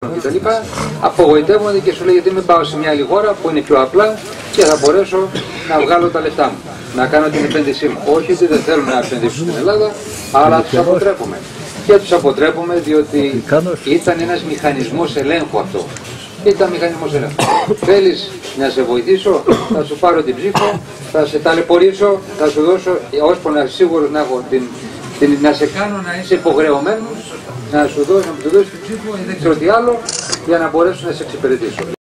κτλ. Απογοητεύονται και σου λέει γιατί μην πάω σε μια άλλη χώρα που είναι πιο απλά και θα μπορέσω να βγάλω τα λεφτά μου, να κάνω την επένδυσή μου. Όχι ότι δεν θέλουν να επενδύσουν στην Ελλάδα, αλλά τους αποτρέπουμε. Και τους αποτρέπουμε διότι ήταν ένας μηχανισμός ελέγχου αυτό. Ήταν μηχανισμός ελέγχου. Θέλεις να σε βοηθήσω, θα σου πάρω την ψήφο, θα σε ταλαιπωρήσω, θα σου δώσω, ώσπου να σίγουρος να έχω να σε κάνω να είσαι υποχρεωμένος, να σου δώσω την ψήφο ή δεν ξέρω τι άλλο, για να μπορέσω να σε εξυπηρετήσω.